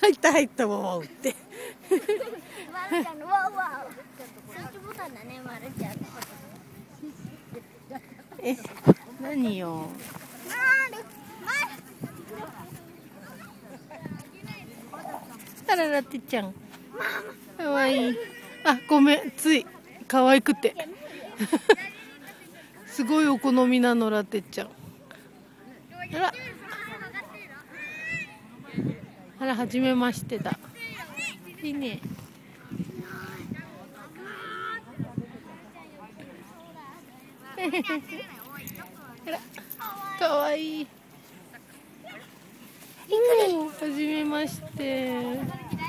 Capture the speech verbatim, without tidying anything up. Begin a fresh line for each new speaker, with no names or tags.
入った入ったまま打って。
まるちゃんのワンワン。スイッチボタンだね、まるちゃん。
え、何よ。あららてっちゃん。かわいい。あ、ごめん、つい可愛くて。すごいお好みなのラテっちゃん。あら。あら、初めましてだ。いいね。あら、かわいい。はじめまして。